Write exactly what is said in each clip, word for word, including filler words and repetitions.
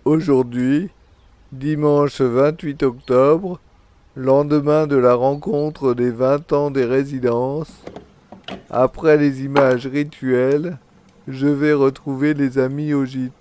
Aujourd'hui, dimanche vingt-huit octobre, lendemain de la rencontre des vingt ans des résidences, après les images rituelles, je vais retrouver les amis au gîte.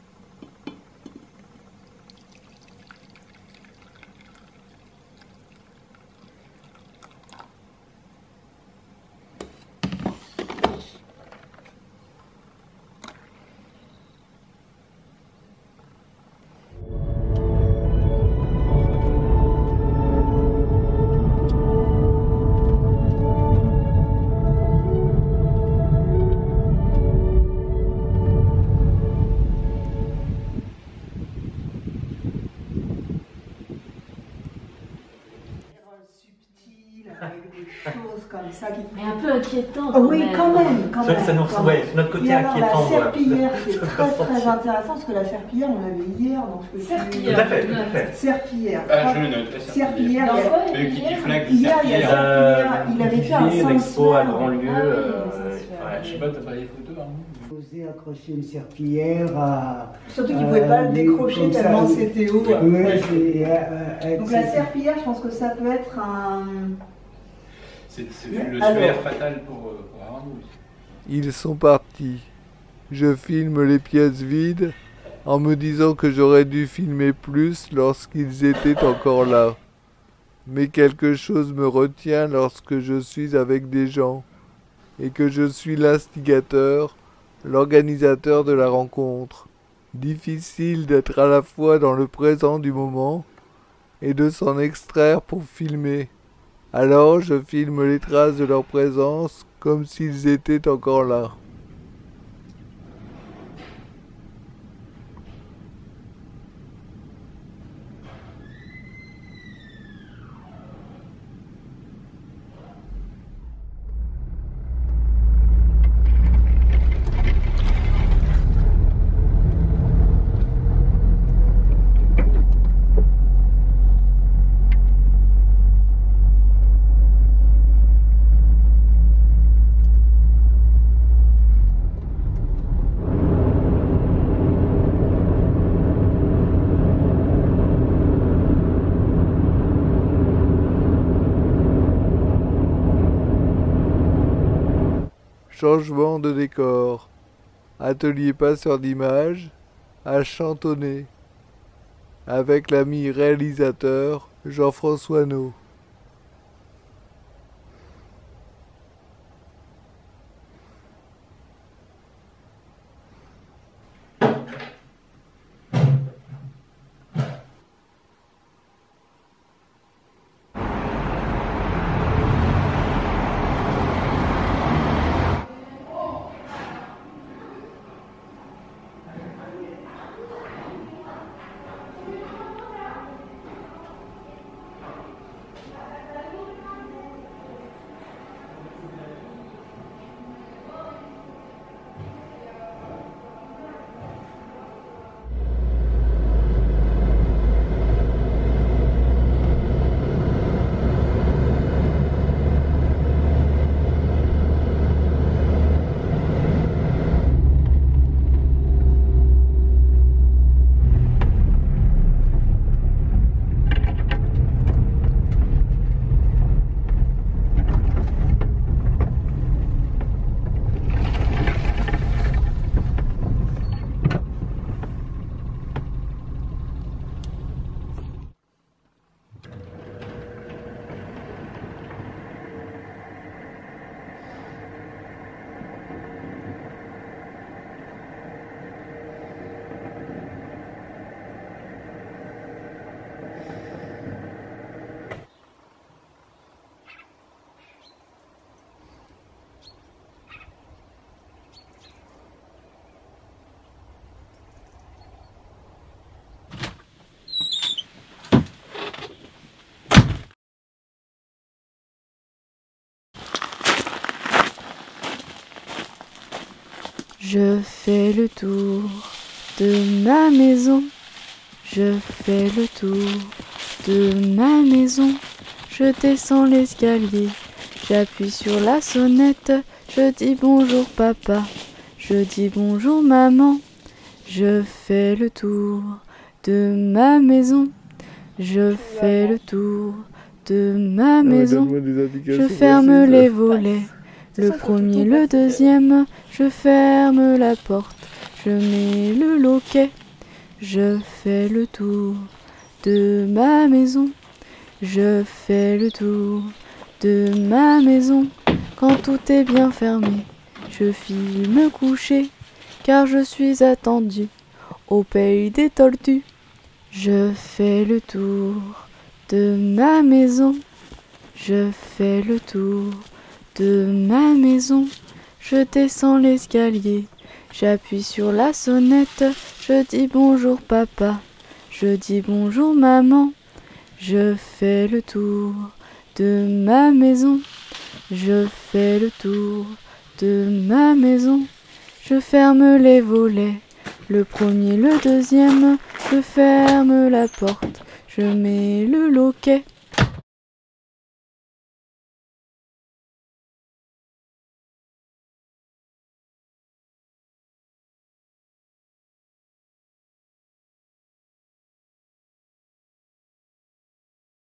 Avec des choses comme ça qui... Mais un peu inquiétant. Oh, oui, quand même, quand ça, même. Ça nous quand ouais, même. c'est notre côté Et alors, inquiétant. la serpillière, ouais. c'est très très intéressant parce que la serpillière, on l'avait hier dans ce que Serpillière. Tout à fait, tout à fait. Serpillière. Ah, je le note, la Serpillière. Dans il y a- quoi, Le hier Kitty Flag de Hier, il y a serpillière. serpillière. Il avait fait un Olivier, cinq l'expo à semaines. Grandlieu. Ah oui, euh, ça se fait. voilà, Je sais pas, t'as pas les photos, hein? Osé accrocher une serpillière à... Surtout qu'il ne pouvait pas le euh, décrocher comme ça, tellement oui. c'était haut. Oui, Ouais. c'est... euh, euh, Donc c'est- la serpillière, je pense que ça peut être un... C'est c'est Mais le alors- suaire fatal pour, euh, pour Arnaud. Ils sont partis. Je filme les pièces vides en me disant que j'aurais dû filmer plus lorsqu'ils étaient encore là. Mais quelque chose me retient lorsque je suis avec des gens et que je suis l'instigateur, l'organisateur de la rencontre. Difficile d'être à la fois dans le présent du moment et de s'en extraire pour filmer. Alors je filme les traces de leur présence comme s'ils étaient encore là. Changement de décor. Atelier passeur d'images à Chantonnay. Avec l'ami réalisateur Jean-François No. Je fais le tour de ma maison, je fais le tour de ma maison, je descends l'escalier, j'appuie sur la sonnette, je dis bonjour papa, je dis bonjour maman, je fais le tour de ma maison. Je fais le tour de ma Ah ouais, maison. donne-moi des indications Je ferme précises. les volets, le premier, le deuxième, je ferme la porte, je mets le loquet. Je fais le tour de ma maison, je fais le tour de ma maison. Quand tout est bien fermé, je file me coucher, car je suis attendu au pays des tortues. Je fais le tour de ma maison, je fais le tour de ma maison. Je descends l'escalier, j'appuie sur la sonnette, je dis bonjour papa, je dis bonjour maman. Je fais le tour de ma maison, je fais le tour de ma maison. Je ferme les volets, le premier, le deuxième, je ferme la porte, je mets le loquet.